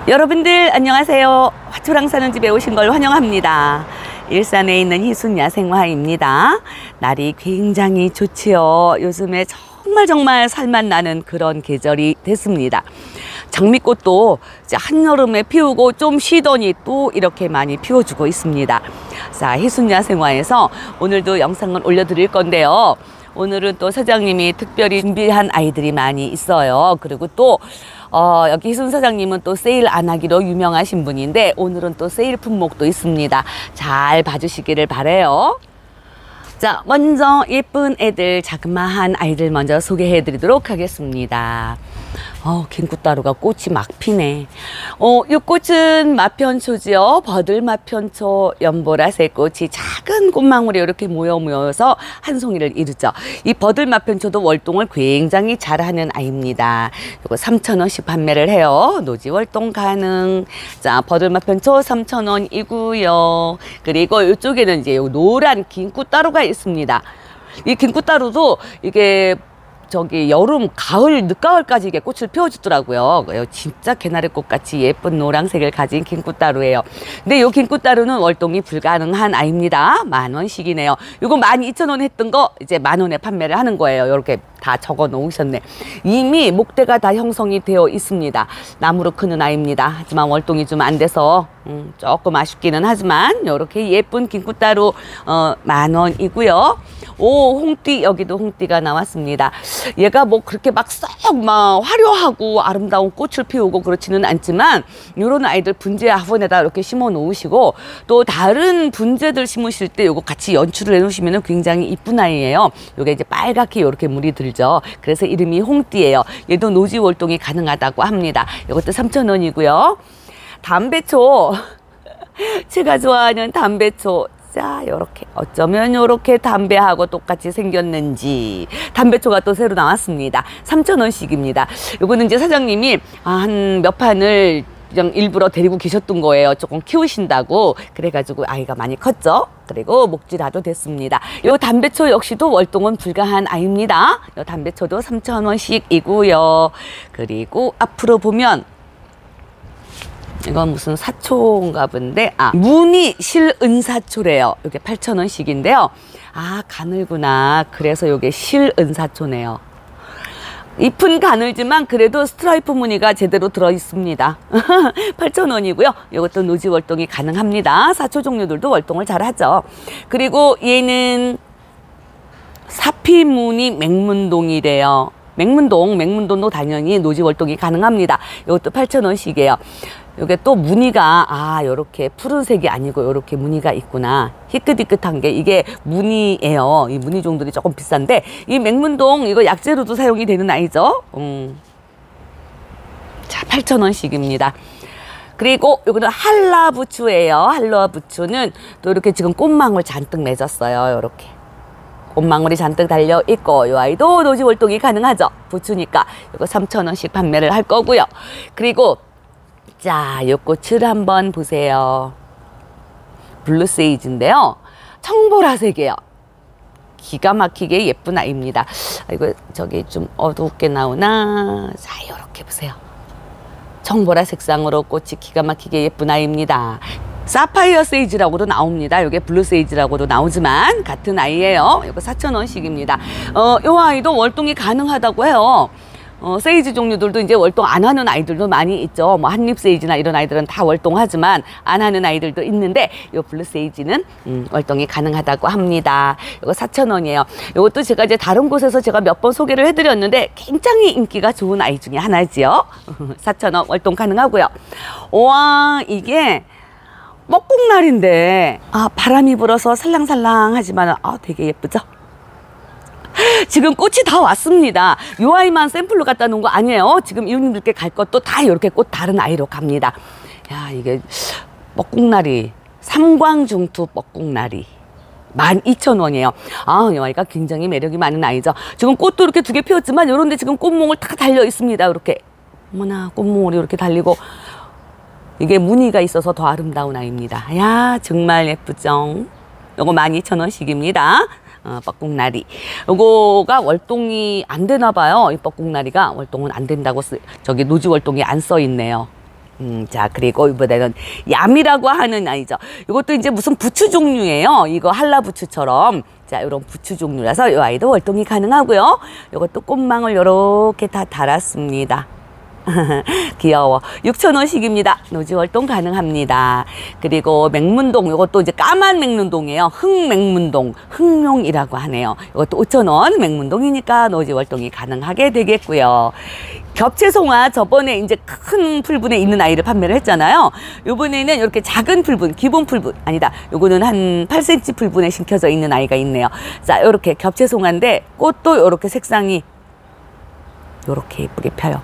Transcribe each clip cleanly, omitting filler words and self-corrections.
여러분들 안녕하세요. 화초랑 사는 집에 오신 걸 환영합니다. 일산에 있는 희순야생화입니다. 날이 굉장히 좋지요. 요즘에 정말 살맛 나는 그런 계절이 됐습니다. 장미꽃도 이제 한여름에 피우고 좀 쉬더니 또 이렇게 많이 피워주고 있습니다. 자, 희순야생화에서 오늘도 영상을 올려드릴 건데요. 오늘은 또 사장님이 특별히 준비한 아이들이 많이 있어요. 그리고 또 여기 희순 사장님은 또 세일 안 하기로 유명하신 분인데 오늘은 또 세일 품목도 있습니다. 잘 봐주시기를 바라요. 자, 먼저 예쁜 애들, 자그마한 아이들 먼저 소개해 드리도록 하겠습니다. 긴꽃다루가 꽃이 막 피네. 이 꽃은 마편초지요. 버들마편초 연보라색 꽃이 작은 꽃망울이 이렇게 모여서 한 송이를 이루죠. 이 버들마편초도 월동을 굉장히 잘하는 아이입니다. 이거 3,000원씩 판매를 해요. 노지 월동 가능. 자, 버들마편초 3,000원이고요. 그리고 이쪽에는 이제 노란 긴꽃다루가 있습니다. 이 긴꽃다루도 이게 여름, 가을, 늦가을까지 이게 꽃을 피워주더라고요. 진짜 개나리꽃 같이 예쁜 노란색을 가진 긴꽃다루예요. 근데 이 긴꽃다루는 월동이 불가능한 아이입니다. 10,000원씩이네요. 이거 12,000원 했던 거 이제 10,000원에 판매를 하는 거예요. 이렇게 다 적어 놓으셨네. 이미 목대가 다 형성이 되어 있습니다. 나무로 크는 아이입니다. 하지만 월동이 좀 안 돼서 조금 아쉽기는 하지만 이렇게 예쁜 긴꽃다루 10,000원이고요. 오, 홍띠, 여기도 홍띠가 나왔습니다. 얘가 뭐 그렇게 막 화려하고 아름다운 꽃을 피우고 그렇지는 않지만 이런 아이들 분재 화분에다 이렇게 심어 놓으시고 또 다른 분재들 심으실 때 요거 같이 연출을 해 놓으시면 굉장히 이쁜 아이예요. 요게 이제 빨갛게 이렇게 물이 들죠. 그래서 이름이 홍띠예요. 얘도 노지 월동이 가능하다고 합니다. 이것도 3,000원이고요. 담배초 제가 좋아하는 담배초. 자, 요렇게 어쩌면 요렇게 담배하고 똑같이 생겼는지 담배초가 또 새로 나왔습니다. 3,000원씩입니다. 요거는 이제 사장님이 한 몇 판을 그냥 일부러 데리고 계셨던 거예요. 조금 키우신다고. 그래가지고 아이가 많이 컸죠. 그리고 목질화도 됐습니다. 요 담배초 역시도 월동은 불가한 아이입니다. 요 담배초도 3,000원씩이고요. 그리고 앞으로 보면 이건 무슨 사초인가 본데, 무늬 실은사초래요. 이게 8,000원씩인데요. 가늘구나. 그래서 이게 실은사초네요. 잎은 가늘지만 그래도 스트라이프 무늬가 제대로 들어 있습니다. 8,000원이고요. 이것도 노지 월동이 가능합니다. 사초 종류들도 월동을 잘 하죠. 그리고 얘는 사피 무늬 맹문동이래요. 맹문동도 당연히 노지 월동이 가능합니다. 이것도 8,000원씩이에요. 이게 또 무늬가 요렇게 푸른색이 아니고 요렇게 무늬가 있구나. 희끗희끗한 게 이게 무늬예요. 이 무늬 종들이 조금 비싼데 이 맹문동 이거 약재로도 사용이 되는 아이죠. 자, 8,000원씩입니다. 그리고 이거는 한라부추예요. 한라부추는 또 이렇게 지금 꽃망울 잔뜩 맺었어요. 요렇게 꽃망울이 잔뜩 달려 있고 이 아이도 노지 월동이 가능하죠. 부추니까 이거 3,000원씩 판매를 할 거고요. 그리고 자, 이 꽃을 한번 보세요. 블루세이지인데요. 청보라색이에요. 기가 막히게 예쁜 아이입니다. 이거 저기 좀 어둡게 나오나? 자, 이렇게 보세요. 청보라 색상으로 꽃이 기가 막히게 예쁜 아이입니다. 사파이어 세이지라고도 나옵니다. 이게 블루 세이지라고도 나오지만 같은 아이예요. 이거 4,000원씩입니다. 이 아이도 월동이 가능하다고 해요. 세이지 종류들도 이제 월동 안 하는 아이들도 많이 있죠. 뭐 한립 세이지나 이런 아이들은 다 월동하지만 안 하는 아이들도 있는데 이 블루 세이지는 월동이 가능하다고 합니다. 이거 4,000원이에요. 이것도 제가 이제 다른 곳에서 제가 몇 번 소개를 해드렸는데 굉장히 인기가 좋은 아이 중에 하나지요. 4,000원 월동 가능하고요. 와, 이게 뻐꾹날인데 바람이 불어서 살랑살랑하지만 되게 예쁘죠? 지금 꽃이 다 왔습니다. 이 아이만 샘플로 갖다 놓은 거 아니에요. 지금 이웃님들께 갈 것도 다 이렇게 꽃 다른 아이로 갑니다. 야, 이게 뻐꾹나리, 삼광중투 뻐꾹나리 12,000원이에요. 이 아이가 굉장히 매력이 많은 아이죠. 지금 꽃도 이렇게 2개 피웠지만 이런데 지금 꽃몽을 다 달려 있습니다. 이렇게 어머나, 꽃몽울이 이렇게 달리고 이게 무늬가 있어서 더 아름다운 아이입니다. 야, 정말 예쁘죠? 요거 12,000원씩입니다. 뻐꾹나리. 요거가 월동이 안 되나 봐요. 이 뻐꾹나리가 월동은 안 된다고 저기 노지 월동이 안 써 있네요. 자, 그리고 이번에는 얌이라고 하는 아이죠. 이것도 이제 무슨 부추 종류예요. 이거 한라 부추처럼. 자, 이런 부추 종류라서 이 아이도 월동이 가능하고요. 이것도 꽃망울 이렇게 다 달았습니다. 귀여워. 6,000원씩입니다. 노지 월동 가능합니다. 그리고 맹문동, 이것도 이제 까만 맹문동이에요. 흑맹문동, 흑룡이라고 하네요. 이것도 5,000원. 맹문동이니까 노지 월동이 가능하게 되겠고요. 겹채송화, 저번에 이제 큰 풀분에 있는 아이를 판매를 했잖아요. 요번에는 이렇게 작은 풀분, 기본 풀분, 아니다. 요거는 한 8cm 풀분에 심겨져 있는 아이가 있네요. 자, 요렇게 겹채송화인데 꽃도 요렇게 색상이 요렇게 예쁘게 펴요.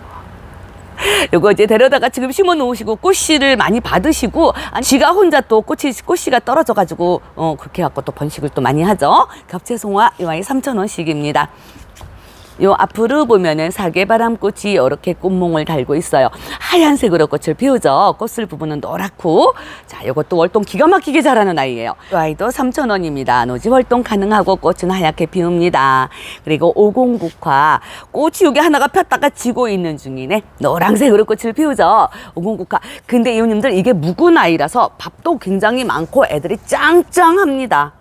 요거 이제 데려다가 지금 심어 놓으시고 꽃씨를 많이 받으시고, 지가 혼자 또 꽃씨가 떨어져 가지고 그렇게 갖고 또 번식을 또 많이 하죠. 겹채송화 이 아이 3,000원씩입니다. 요 앞으로 보면은 사계바람꽃이 이렇게 꽃몽을 달고 있어요. 하얀색으로 꽃을 피우죠. 꽃술 부분은 노랗고. 자, 요것도 월동 기가 막히게 자라는 아이예요. 이 아이도 3,000원입니다. 노지 월동 가능하고 꽃은 하얗게 피웁니다. 그리고 506화. 꽃이 여기 하나가 폈다가 지고 있는 중이네. 노란색으로 꽃을 피우죠. 506화. 근데 이웃님들 이게 묵은 아이라서 밥도 굉장히 많고 애들이 짱짱합니다.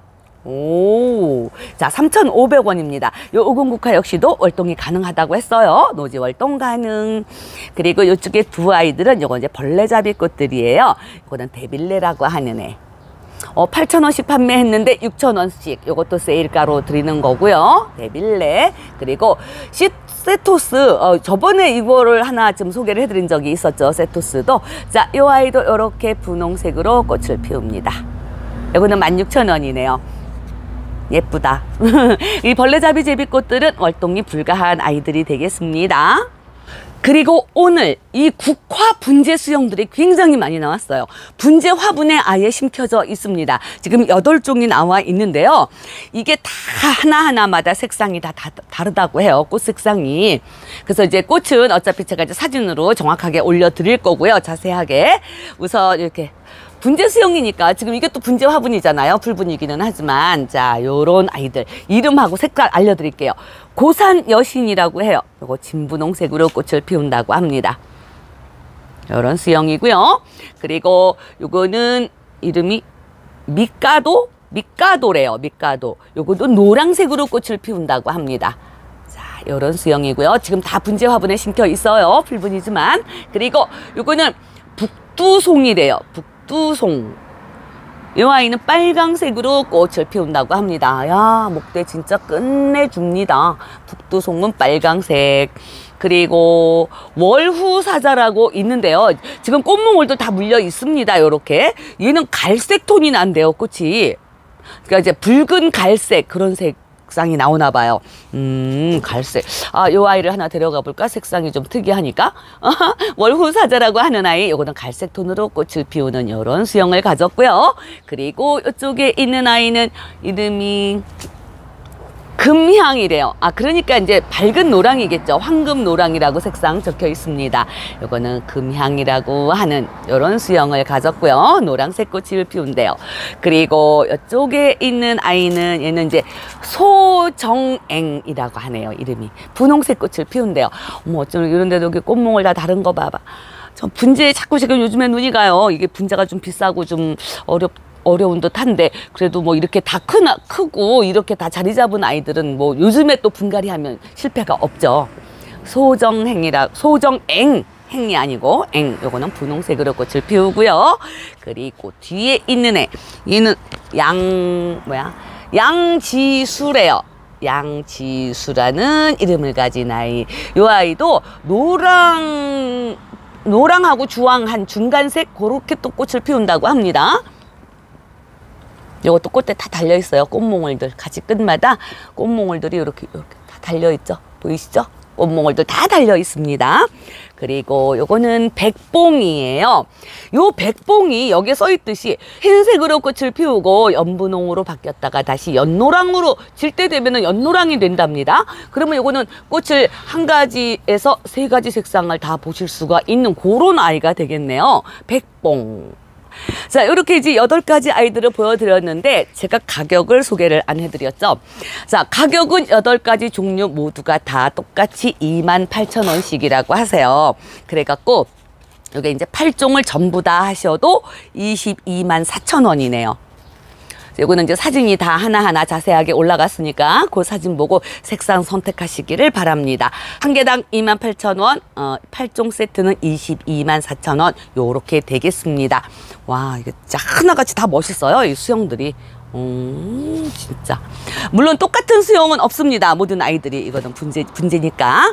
오, 자, 3,500원입니다. 요 506화 역시도 월동이 가능하다고 했어요. 노지 월동 가능. 그리고 이쪽에 두 아이들은 요거 이제 벌레잡이 꽃들이에요. 이거는 데빌레라고 하는 애. 8,000원씩 판매했는데 6,000원씩 요것도 세일가로 드리는 거고요. 데빌레. 그리고 세토스, 저번에 이거를 하나 좀 소개를 해드린 적이 있었죠. 세토스도. 자, 요 아이도 요렇게 분홍색으로 꽃을 피웁니다. 요거는 16,000원이네요. 예쁘다. 이 벌레잡이 제비꽃들은 월동이 불가한 아이들이 되겠습니다. 그리고 오늘 이 국화 분재 수영들이 굉장히 많이 나왔어요. 분재 화분에 아예 심겨져 있습니다. 지금 8종이 나와 있는데요. 이게 다 하나하나마다 색상이 다 다르다고 해요. 꽃 색상이. 그래서 이제 꽃은 어차피 제가 이제 사진으로 정확하게 올려드릴 거고요. 자세하게. 우선 이렇게 분재 수영이니까 지금 이게 또 분재 화분이잖아요. 풀분이기는 하지만. 자, 요런 아이들 이름하고 색깔 알려드릴게요. 고산 여신이라고 해요. 요거 진분홍색으로 꽃을 피운다고 합니다. 요런 수영이고요. 그리고 요거는 이름이 미까도래요. 미까도. 요것도 노란색으로 꽃을 피운다고 합니다. 자, 요런 수영이고요. 지금 다 분재 화분에 심겨 있어요. 풀분이지만. 그리고 요거는 북두송이래요. 북두송. 이 아이는 빨강색으로 꽃을 피운다고 합니다. 야, 목대 진짜 끝내줍니다. 북두송은 빨강색. 그리고 월후사자라고 있는데요. 지금 꽃몽울도 다 물려 있습니다. 요렇게. 얘는 갈색 톤이 난대요, 꽃이. 그러니까 이제 붉은 갈색, 그런 색상이 나오나 봐요. 갈색. 아, 요 아이를 하나 데려가 볼까? 색상이 좀 특이하니까. 월후사자라고 하는 아이, 요거는 갈색 톤으로 꽃을 피우는 요런 수영을 가졌고요. 그리고 이쪽에 있는 아이는 이름이 금향이래요. 아, 그러니까 이제 밝은 노랑이겠죠. 황금 노랑이라고 색상 적혀 있습니다. 요거는 금향이라고 하는 요런 수영을 가졌고요. 노란색 꽃을 피운대요. 그리고 이쪽에 있는 아이는 얘는 이제 소정앵이라고 하네요. 이름이. 분홍색 꽃을 피운대요. 어머, 어쩜 이런 데도 여기 꽃몽을 다 다른 거 봐봐. 저 분재 자꾸 지금 요즘에 눈이 가요. 이게 분재가 좀 비싸고 좀 어려운 듯한데, 그래도 뭐 이렇게 다 크고 이렇게 다 자리 잡은 아이들은 뭐 요즘에 또 분갈이 하면 실패가 없죠. 소정앵이 아니고 요거는 분홍색으로 꽃을 피우고요. 그리고 뒤에 있는 애, 얘는 양지수래요. 양지수라는 이름을 가진 아이. 요 아이도 노랑하고 주황한 중간색 그렇게 또 꽃을 피운다고 합니다. 이것도 꽃대 다 달려있어요. 꽃몽울들. 가지 끝마다 꽃몽울들이 이렇게 다 달려있죠. 보이시죠? 꽃몽울들 다 달려있습니다. 그리고 요거는 백봉이에요. 요 백봉이 여기에 써있듯이 흰색으로 꽃을 피우고 연분홍으로 바뀌었다가 다시 연노랑으로 질 때 되면은 연노랑이 된답니다. 그러면 요거는 꽃을 한 가지에서 세 가지 색상을 다 보실 수가 있는 그런 아이가 되겠네요. 백봉. 자, 이렇게 이제 8가지 아이들을 보여드렸는데 제가 가격을 소개를 안 해드렸죠. 자, 가격은 8가지 종류 모두가 다 똑같이 28,000원씩이라고 하세요. 그래갖고 이게 이제 8종을 전부 다 하셔도 224,000원이네요. 이거는 이제 사진이 다 하나하나 자세하게 올라갔으니까 그 사진 보고 색상 선택하시기를 바랍니다. 한 개당 28,000원, 8종 세트는 224,000원 요렇게 되겠습니다. 와, 이게 진짜 하나같이 다 멋있어요, 이 수영들이. 진짜. 물론 똑같은 수영은 없습니다. 모든 아이들이. 이거는 분재니까.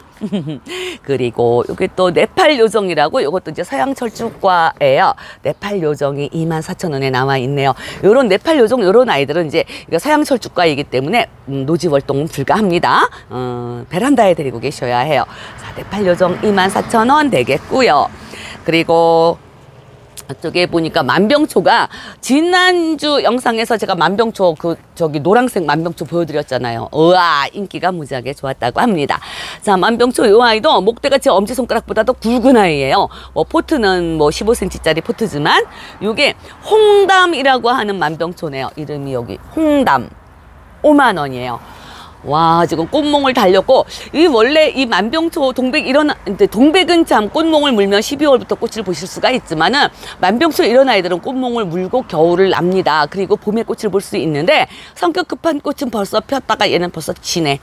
그리고 이게 또 네팔 요정이라고, 이것도 이제 서양철쭉과예요. 네팔 요정이 24,000원에 나와 있네요. 요런 네팔 요정, 요런 아이들은 이제 이거 서양철쭉과이기 때문에 노지 활동은 불가합니다. 베란다에 데리고 계셔야 해요. 자, 네팔 요정 24,000원 되겠고요. 그리고 이쪽에 보니까 만병초가 지난주 영상에서 제가 만병초 저기 노란색 만병초 보여드렸잖아요. 우와, 인기가 무지하게 좋았다고 합니다. 자, 만병초 요 아이도 목대가 제 엄지손가락보다도 굵은 아이예요. 포트는 15cm짜리 포트지만 요게 홍담이라고 하는 만병초네요. 이름이 여기 홍담. 5만 원이에요. 와, 지금 꽃몽을 달렸고, 이 원래 이 만병초 동백 동백은 참 꽃몽을 물면 12월부터 꽃을 보실 수가 있지만은 만병초 이런 아이들은 꽃몽을 물고 겨울을 납니다. 그리고 봄에 꽃을 볼 수 있는데 성격 급한 꽃은 벌써 폈다가 얘는 벌써 지네.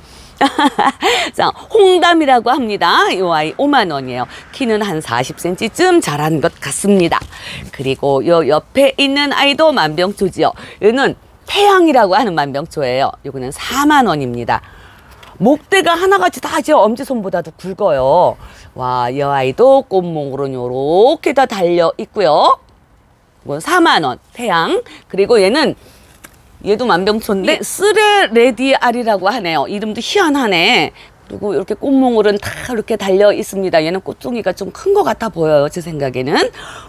자, 홍담이라고 합니다. 이 아이 5만 원이에요. 키는 한 40cm쯤 자란 것 같습니다. 그리고 요 옆에 있는 아이도 만병초지요. 얘는 태양이라고 하는 만병초예요. 요거는 4만 원입니다. 목대가 하나같이 다 제 엄지손보다도 굵어요. 와, 이 아이도 꽃몽으로 요렇게 다 달려 있고요. 이건 4만 원 태양. 그리고 얘도 만병초인데 스레레디알이라고 하네요. 이름도 희한하네. 그리고 이렇게 꽃몽울은 다 이렇게 달려 있습니다. 얘는 꽃종이가 좀 큰 것 같아 보여요, 제 생각에는.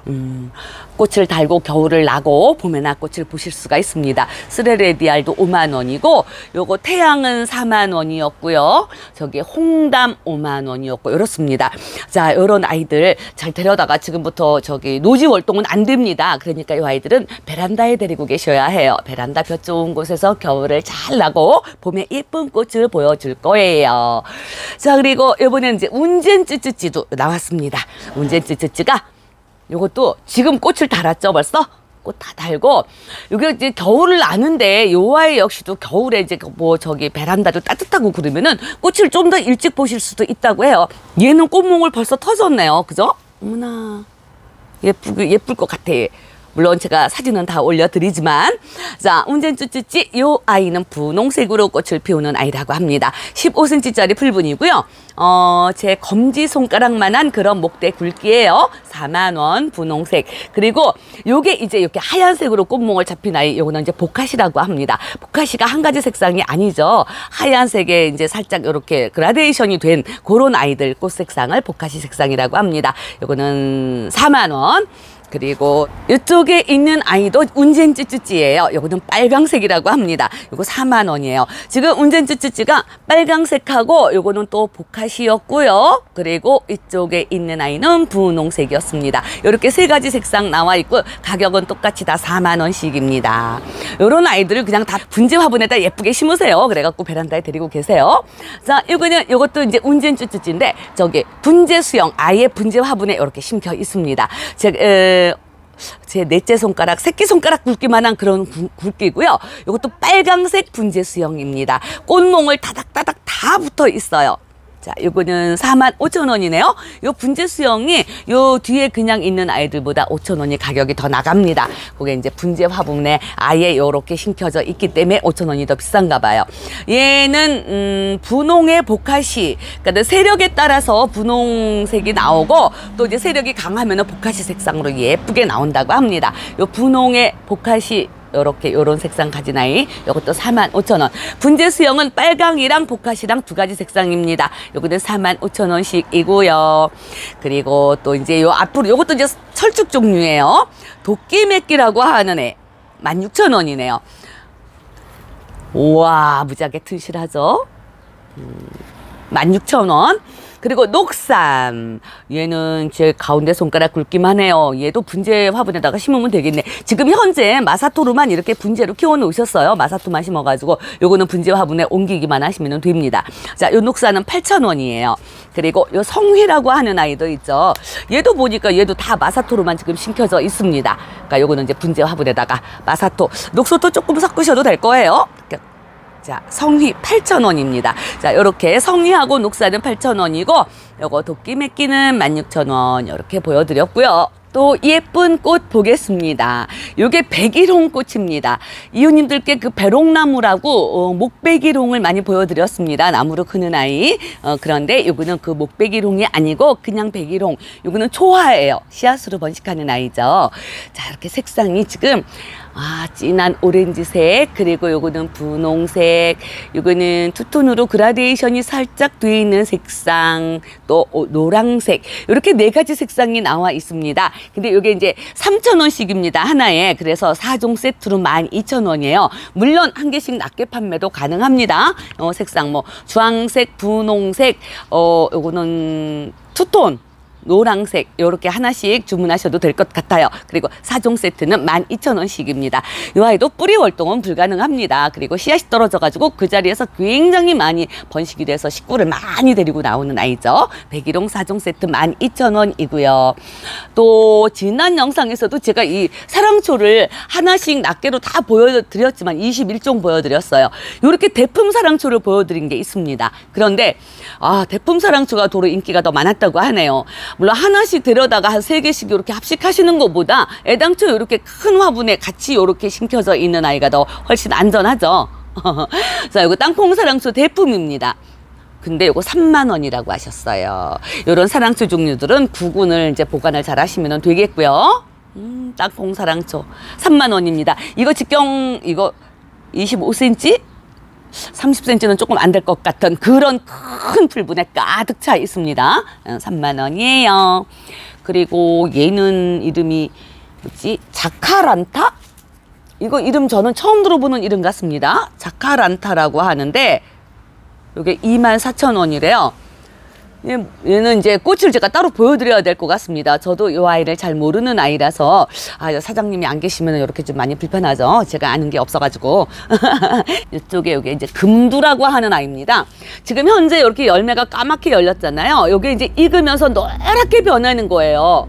꽃을 달고 겨울을 나고 봄에나 꽃을 보실 수가 있습니다. 스레레디알도 5만 원이고, 요거 태양은 4만 원이었고요. 저기 홍담 5만 원이었고, 이렇습니다. 자, 요런 아이들 잘 데려다가 지금부터 저기 노지 활동은 안 됩니다. 그러니까 이 아이들은 베란다에 데리고 계셔야 해요. 베란다 볕 좋은 곳에서 겨울을 잘 나고 봄에 예쁜 꽃을 보여줄 거예요. 자, 그리고 이번엔 이제 운젠쯔쯔찌도 나왔습니다. 운젠쯔쯔찌가 요것도 지금 꽃을 달았죠, 벌써? 꽃 다 달고, 이게 이제 겨울을 나는데, 요 아이 역시도 겨울에 이제 저기 베란다도 따뜻하고 그러면은 꽃을 좀 더 일찍 보실 수도 있다고 해요. 얘는 꽃몽을 벌써 터졌네요. 그죠? 어머나. 예쁠 것 같아. 물론 제가 사진은 다 올려드리지만, 자, 운젠쯔쯔찌 요 아이는 분홍색으로 꽃을 피우는 아이라고 합니다. 15cm짜리 풀분이고요. 제 검지손가락만한 그런 목대 굵기예요. 4만 원 분홍색. 그리고 요게 이제 이렇게 하얀색으로 꽃몽을 잡힌 아이, 요거는 이제 보카시라고 합니다. 보카시가 한 가지 색상이 아니죠. 하얀색에 이제 살짝 이렇게 그라데이션이 된 그런 아이들 꽃 색상을 보카시 색상이라고 합니다. 요거는 4만 원. 그리고 이쪽에 있는 아이도 운젠쯔쯔찌예요. 요거는 빨강색이라고 합니다. 요거 4만 원이에요. 지금 운젠쯔쯔찌가 빨강색하고 요거는 또 보카시였고요. 그리고 이쪽에 있는 아이는 분홍색이었습니다. 이렇게 세 가지 색상 나와 있고 가격은 똑같이 다 4만 원씩입니다. 요런 아이들을 그냥 다 분재 화분에다 예쁘게 심으세요. 그래갖고 베란다에 데리고 계세요. 자, 요것도 이제 운젠쯔쯔찌인데 저기 분재 수영, 아예 분재 화분에 이렇게 심겨 있습니다. 제 넷째 손가락, 새끼손가락 굵기만한 그런 굵기고요. 이것도 빨강색 분재 수영입니다. 꽃몽을 다닥다닥 다 붙어 있어요. 자, 요거는 45,000원이네요. 요 분재 수영이 요 뒤에 그냥 있는 아이들보다 5,000원이 가격이 더 나갑니다. 그게 이제 분재 화분에 아예 요렇게 심겨져 있기 때문에 5,000원이 더 비싼가 봐요. 얘는 분홍의 보카시, 그러니까 세력에 따라서 분홍색이 나오고 또 이제 세력이 강하면은 보카시 색상으로 예쁘게 나온다고 합니다. 요 분홍의 보카시 요런 색상 가진 아이, 요것도 45,000원. 분재 수영은 빨강이랑 보카시랑 두 가지 색상입니다. 요거는 45,000원씩이고요. 그리고 또 이제 요 앞으로 요것도 이제 철쭉 종류예요. 도끼매끼라고 하는 애 16,000원이네요. 우와, 무지하게 튼실하죠? 16,000원. 그리고 녹삼. 얘는 제 가운데 손가락 굵기만 해요. 얘도 분재 화분에다가 심으면 되겠네. 지금 현재 마사토로만 이렇게 분재로 키워 놓으셨어요. 마사토만 심어가지고 요거는 분재 화분에 옮기기만 하시면 됩니다. 자, 요 녹사는 8,000원이에요. 그리고 요 성휘라고 하는 아이도 있죠. 얘도 보니까 얘도 다 마사토로만 지금 심겨져 있습니다. 그러니까 요거는 이제 분재 화분에다가 마사토, 녹소토 조금 섞으셔도 될 거예요. 자, 성휘 8,000원입니다. 자, 요렇게 성휘하고 녹사는 8,000원이고 요거 도끼매끼는 16,000원 이렇게 보여드렸고요. 또 예쁜 꽃 보겠습니다. 요게 백일홍 꽃입니다. 이웃님들께 그 배롱나무라고 목백일홍을 많이 보여드렸습니다. 나무로 크는 아이. 그런데 요거는 그 목백일홍이 아니고 그냥 백일홍. 요거는 초화예요. 씨앗으로 번식하는 아이죠. 자, 이렇게 색상이 지금 진한 오렌지색, 그리고 요거는 분홍색, 요거는 투톤으로 그라데이션이 살짝 돼 있는 색상, 또 노란색, 이렇게 4가지 색상이 나와 있습니다. 근데 요게 이제 3,000원씩입니다. 하나에. 그래서 4종 세트로 12,000원이에요. 물론 한 개씩 낱개 판매도 가능합니다. 색상 뭐 주황색, 분홍색, 요거는 투톤, 노란색 이렇게 하나씩 주문하셔도 될 것 같아요. 그리고 4종 세트는 12,000원씩입니다. 이 아이도 뿌리 월동은 불가능합니다. 그리고 씨앗이 떨어져가지고 그 자리에서 굉장히 많이 번식이 돼서 식구를 많이 데리고 나오는 아이죠. 백일홍 4종 세트 12,000원이고요. 또 지난 영상에서도 제가 이 사랑초를 하나씩 낱개로 다 보여드렸지만 21종 보여드렸어요. 이렇게 대품 사랑초를 보여드린 게 있습니다. 그런데 대품 사랑초가 도로 인기가 더 많았다고 하네요. 물론 하나씩 데려다가 한 3개씩 이렇게 합식하시는 것보다 애당초 이렇게 큰 화분에 같이 이렇게 심겨져 있는 아이가 더 훨씬 안전하죠. 자, 이거 땅콩사랑초 대품입니다. 근데 이거 3만 원이라고 하셨어요. 이런 사랑초 종류들은 구근을 이제 보관을 잘 하시면 되겠고요. 땅콩사랑초 3만 원입니다. 이거 직경 이거 25cm? 30cm는 조금 안 될 것 같은 그런 큰 풀분에 가득 차 있습니다. 3만 원이에요. 그리고 얘는 이름이 뭐지? 자카란타? 이거 이름 저는 처음 들어보는 이름 같습니다. 자카란타라고 하는데 이게 24,000원이래요. 얘는 이제 꽃을 제가 따로 보여드려야 될 것 같습니다. 저도 이 아이를 잘 모르는 아이라서 사장님이 안 계시면 이렇게 좀 많이 불편하죠. 제가 아는 게 없어가지고. 이쪽에 이게 이제 금두라고 하는 아이입니다. 지금 현재 이렇게 열매가 까맣게 열렸잖아요. 이게 이제 익으면서 노랗게 변하는 거예요.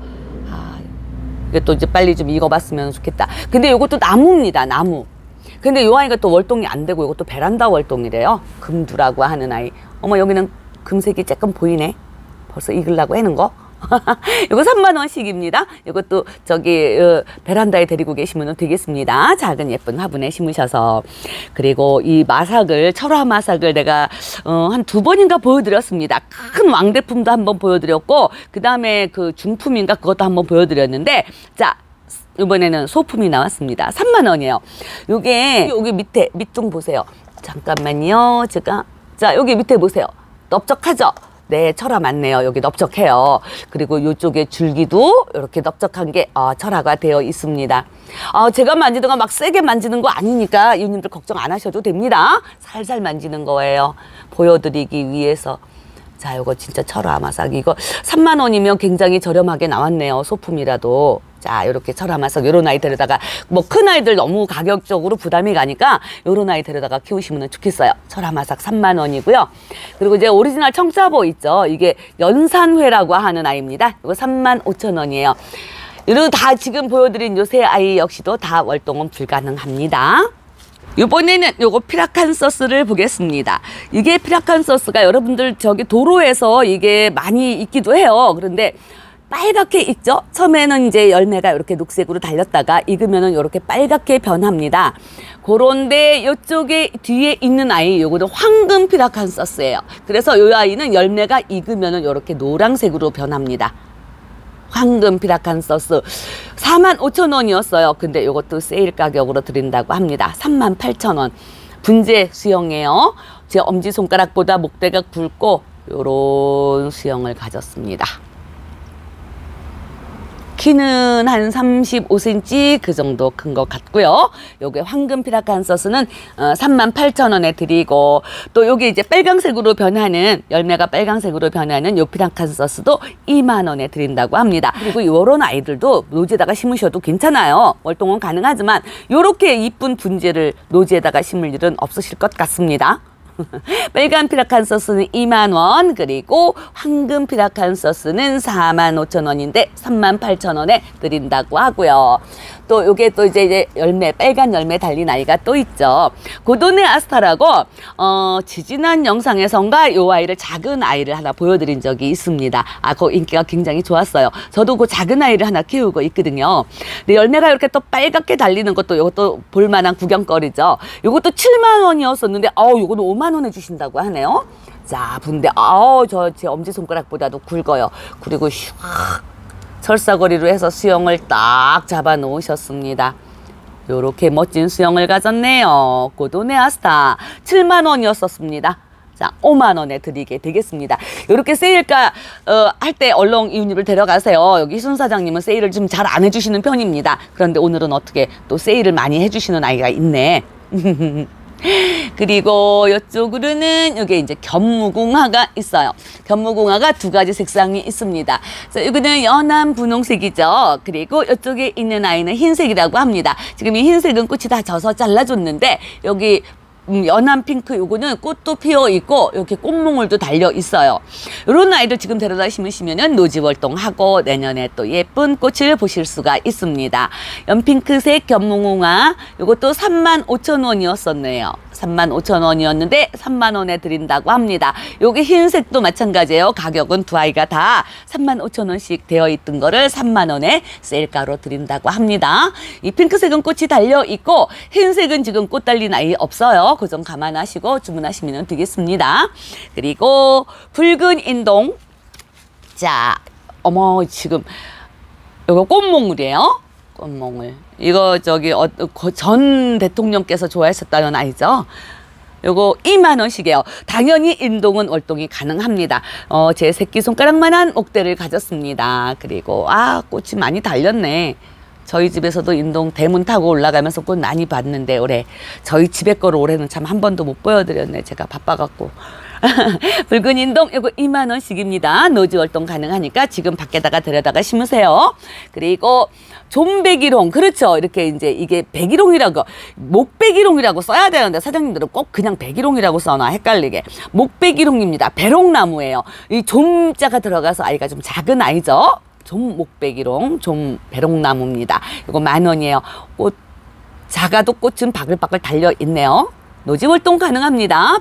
이게 또 이제 빨리 좀 익어봤으면 좋겠다. 근데 이것도 나무입니다. 나무. 근데 이 아이가 또 월동이 안 되고 이것도 베란다 월동이래요. 금두라고 하는 아이. 어머, 여기는 금색이 조금 보이네. 벌써 익으려고 하는 거. 이거 3만 원씩입니다. 이것도 저기 베란다에 데리고 계시면 되겠습니다. 작은 예쁜 화분에 심으셔서. 그리고 이 마삭을, 철화 마삭을 내가 한 2번인가 보여드렸습니다. 큰 왕대품도 한번 보여드렸고, 그 다음에 그 중품인가 그것도 한번 보여드렸는데, 자, 이번에는 소품이 나왔습니다. 3만 원이에요. 요게 여기 밑 좀 보세요. 잠깐만요. 자, 여기 밑에 보세요. 넓적하죠? 네, 철화 맞네요. 여기 넓적해요. 그리고 이쪽에 줄기도 이렇게 넓적한 게 철화가 되어 있습니다. 제가 만지는 거 막 세게 만지는 거 아니니까 이웃님들 걱정 안 하셔도 됩니다. 살살 만지는 거예요. 보여드리기 위해서. 자, 이거 진짜 철화 마삭. 이거 3만 원이면 굉장히 저렴하게 나왔네요. 소품이라도. 자, 이렇게 철화 마삭 요런 아이 데려다가 뭐 큰 아이들 너무 가격적으로 부담이 가니까 요런 아이 데려다가 키우시면 좋겠어요. 철화 마삭 3만 원이고요. 그리고 이제 오리지널 청자보 있죠. 이게 연산회라고 하는 아이입니다. 이거 35,000원이에요. 이런 다 지금 보여드린 요 세 아이 역시도 다 월동은 불가능합니다. 이번에는 요거 피라칸서스를 보겠습니다. 이게 피라칸서스가 여러분들 저기 도로에서 이게 많이 있기도 해요. 그런데 빨갛게 익죠? 처음에는 이제 열매가 이렇게 녹색으로 달렸다가 익으면은 이렇게 빨갛게 변합니다. 그런데 이쪽에 뒤에 있는 아이, 요거는 황금 피라칸서스예요. 그래서 이 아이는 열매가 익으면은 이렇게 노란색으로 변합니다. 황금 피라칸서스 45,000원이었어요. 근데 이것도 세일 가격으로 드린다고 합니다. 38,000원. 분재 수영이에요. 제 엄지손가락보다 목대가 굵고 요런 수영을 가졌습니다. 키는 한 35cm 그 정도 큰 것 같고요. 요게 황금 피라칸서스는 38,000원에 드리고, 또 요게 이제 빨강색으로 변하는, 열매가 빨강색으로 변하는 요 피라칸서스도 2만원에 드린다고 합니다. 그리고 요런 아이들도 노지에다가 심으셔도 괜찮아요. 월동은 가능하지만 요렇게 이쁜 분재를 노지에다가 심을 일은 없으실 것 같습니다. 빨간 피라칸서스는 2만원, 그리고 황금 피라칸서스는 45,000원인데 38,000원에 드린다고 하고요. 또 요게 또 이제 열매, 빨간 열매 달린 아이가 또 있죠. 고도네 아스타라고 지지난 영상에선가 요 아이를, 작은 아이를 하나 보여드린 적이 있습니다. 그 인기가 굉장히 좋았어요. 저도 그 작은 아이를 하나 키우고 있거든요. 근데 열매가 이렇게 또 빨갛게 달리는 것도, 요것도 볼만한 구경거리죠. 요것도 7만원이었었는데 요거는 5만원에 주신다고 하네요. 자, 근데 제 엄지손가락보다도 굵어요. 그리고 슉 철사거리로 해서 수영을 딱 잡아 놓으셨습니다. 요렇게 멋진 수영을 가졌네요. 고도네 아스타 7만원이었었습니다. 자, 5만원에 드리게 되겠습니다. 요렇게 세일가 할 때 얼렁 이웃님을 데려가세요. 여기 순 사장님은 세일을 좀 잘 안 해주시는 편입니다. 그런데 오늘은 어떻게 또 세일을 많이 해주시는 아이가 있네. 그리고 이쪽으로는 이게 이제 견무궁화가 있어요. 견무궁화가 두 가지 색상이 있습니다. 자, 이거는 연한 분홍색이죠. 그리고 이쪽에 있는 아이는 흰색이라고 합니다. 지금 이 흰색은 꽃이 다 져서 잘라줬는데, 여기 연한 핑크 요거는 꽃도 피어 있고 이렇게 꽃몽울도 달려 있어요. 이런 아이들 지금 데려다 심으시면은 노지 월동하고 내년에 또 예쁜 꽃을 보실 수가 있습니다. 연핑크색 견무궁화 요것도 35,000원이었었네요. 35,000원이었는데 3만원에 드린다고 합니다. 요게 흰색도 마찬가지예요. 가격은 두 아이가 다 35,000원씩 되어 있던 거를 3만원에 세일가로 드린다고 합니다. 이 핑크색은 꽃이 달려 있고 흰색은 지금 꽃 달린 아이 없어요. 그 점 감안하시고 주문하시면 되겠습니다. 그리고 붉은 인동. 자, 지금 요거 꽃몽울이에요. 꽃몽울. 이거 전 대통령께서 좋아하셨다는 아이죠. 요거 2만원씩이에요. 당연히 인동은 월동이 가능합니다. 제 새끼손가락만한 목대를 가졌습니다. 그리고 꽃이 많이 달렸네. 저희 집에서도 인동 대문 타고 올라가면서 꽃 많이 봤는데, 올해 저희 집에 거를 올해는 참 한 번도 못 보여드렸네. 제가 바빠갖고. 붉은 인동 이거 2만원씩입니다. 노지 월동 가능하니까 지금 밖에다가 데려다가 심으세요. 그리고 좀백일홍, 그렇죠. 이렇게 이제 이게 백일홍이라고, 목백일홍이라고 써야 되는데 사장님들은 꼭 그냥 백일홍이라고 써놔, 헷갈리게. 목백일홍입니다. 배롱나무예요. 이 좀자가 들어가서 아이가 좀 작은 아이죠. 좀 목백일홍, 좀 배롱나무입니다. 이거 10,000원이에요. 꽃 작아도 꽃은 바글바글 달려 있네요. 노지 월동 가능합니다.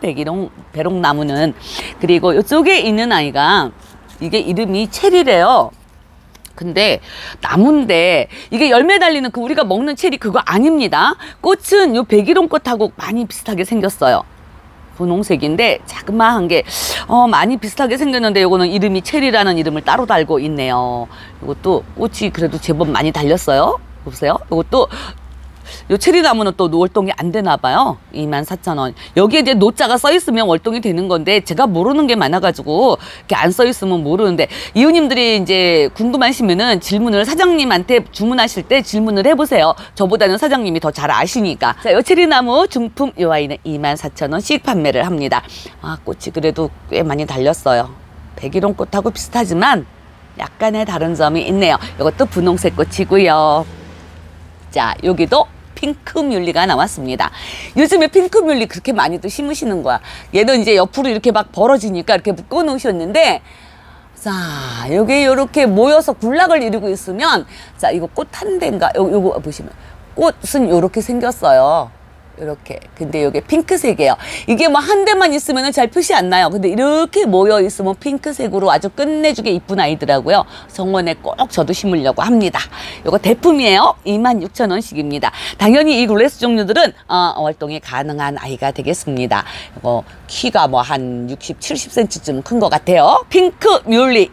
배롱나무는. 그리고 이쪽에 있는 아이가, 이게 이름이 체리래요. 근데 나무인데 이게 열매 달리는 그 우리가 먹는 체리 그거 아닙니다. 꽃은 요 백일홍 꽃하고 많이 비슷하게 생겼어요. 분홍색인데 자그마한 게 많이 비슷하게 생겼는데, 요거는 이름이 체리라는 이름을 따로 달고 있네요. 이것도 꽃이 그래도 제법 많이 달렸어요. 보세요. 이것도 요 체리나무는 또 월동이 안 되나 봐요. 24,000원. 여기에 이제 노자가 써 있으면 월동이 되는 건데, 제가 모르는 게 많아가지고 이렇게 안 써 있으면 모르는데, 이웃님들이 이제 궁금하시면은 질문을 사장님한테 주문하실 때 질문을 해보세요. 저보다는 사장님이 더 잘 아시니까. 자, 요 체리나무 중품 요 아이는 24,000원씩 판매를 합니다. 꽃이 그래도 꽤 많이 달렸어요. 백일홍 꽃하고 비슷하지만 약간의 다른 점이 있네요. 이것도 분홍색 꽃이고요. 자, 여기도 핑크뮬리가 나왔습니다. 요즘에 핑크뮬리 그렇게 많이도 심으시는 거야. 얘는 이제 옆으로 이렇게 막 벌어지니까 이렇게 묶어 놓으셨는데, 자, 여기 이렇게 모여서 군락을 이루고 있으면, 자, 이거 꽃 한 대인가? 요거 보시면 꽃은 이렇게 생겼어요. 이렇게. 근데 이게 핑크색이에요. 이게 뭐 한 대만 있으면 잘 표시 안 나요. 근데 이렇게 모여 있으면 핑크색으로 아주 끝내주게 이쁜 아이더라고요. 정원에 꼭 저도 심으려고 합니다. 이거 대품이에요. 26,000원씩입니다. 당연히 이 글래스 종류들은 월동이 가능한 아이가 되겠습니다. 이거 키가 뭐 한 60, 70cm쯤 큰 것 같아요. 핑크 뮬리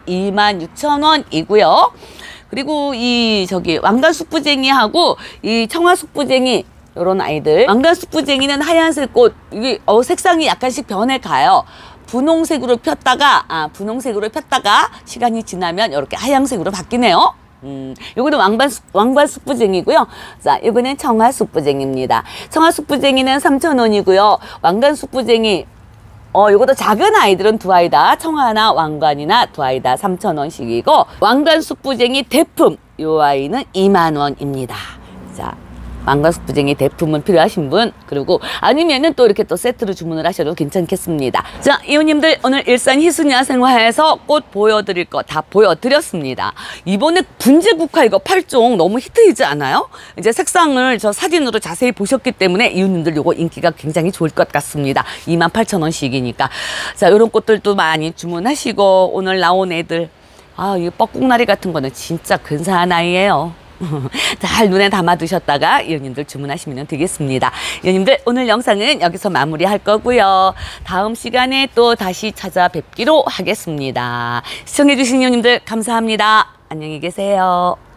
26,000원이고요. 그리고 이 왕관 숙부쟁이하고 이 청아 숙부쟁이, 요런 아이들. 왕관 숙부쟁이는 하얀색 꽃, 이게 색상이 약간씩 변해가요. 분홍색으로 폈다가 시간이 지나면 이렇게 하얀색으로 바뀌네요. 요거는 왕관 숙부쟁이고요. 자, 요거는 청아 숙부쟁이입니다. 청아 숙부쟁이는 3,000원이고요. 왕관 숙부쟁이 요것도 작은 아이들은 두 아이 다 청아나 왕관이나 두 아이 다 3,000원씩이고, 왕관 숙부쟁이 대품 요 아이는 20,000원입니다. 자, 왕관 숙부쟁이 대품은 필요하신 분, 그리고 아니면은 또 이렇게 또 세트로 주문을 하셔도 괜찮겠습니다. 자, 이웃님들, 오늘 일산 희순야생화에서 꽃 보여드릴 거 다 보여드렸습니다. 이번에 분재국화 이거 8종 너무 히트이지 않아요? 이제 색상을 저 사진으로 자세히 보셨기 때문에 이웃님들 요거 인기가 굉장히 좋을 것 같습니다. 28,000원씩이니까. 자, 요런 꽃들도 많이 주문하시고, 오늘 나온 애들, 이 뻐꾹나리 같은 거는 진짜 근사한 아이예요. 잘 눈에 담아 두셨다가 이웃님들 주문하시면 되겠습니다. 이웃님들, 오늘 영상은 여기서 마무리할 거고요. 다음 시간에 또 다시 찾아뵙기로 하겠습니다. 시청해주신 이웃님들 감사합니다. 안녕히 계세요.